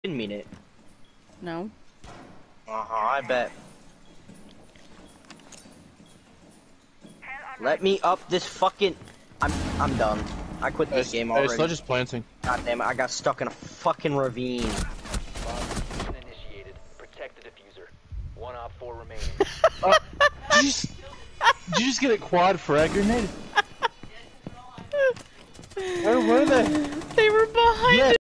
didn't mean it. No. I bet. Let me up this fucking. I'm done. I quit this game already. It's not just planting. God damn it! I got stuck in a fucking ravine. Initiated. Protect the diffuser. 1 op 4 remaining. Did you just get a quad frag grenade? Where were they? They were behind. Yeah.